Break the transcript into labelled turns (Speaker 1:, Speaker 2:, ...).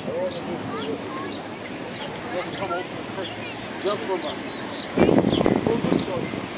Speaker 1: Come over to the creek. Just for a moment.